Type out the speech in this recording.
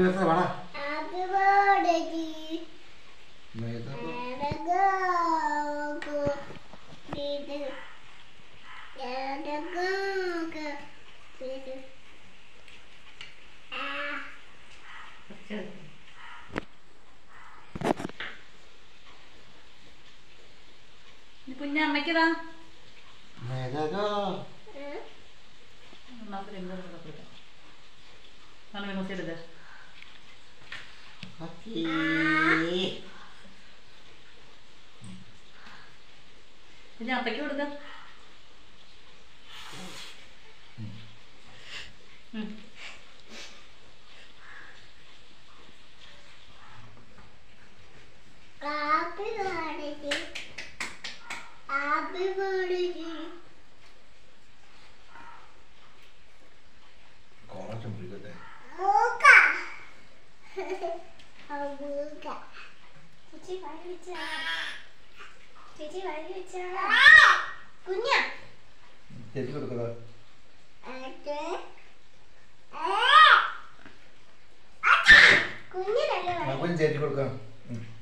Birthday വാടാ. Happy birthday കുഞ്ഞമ്മയ്ക്കതാ പിന്നെ അപ്പയ്ക്ക് കൊടുക്ക. ഹാപ്പി ബർത്ത്ഡേ ഹാപ്പി ബർത്ത്ഡേ കുറച്ചും പിടിക്കട്ടെ. മൂക്ക മൂക്ക ചേച്ചി വായി വെച്ചാ ചേച്ചി വായി വെച്ചാ കുഞ്ഞ ചേച്ചി കൊടുക്കടാ. കുഞ്ഞിനല്ലേ ചേച്ചി കൊടുക്കാം.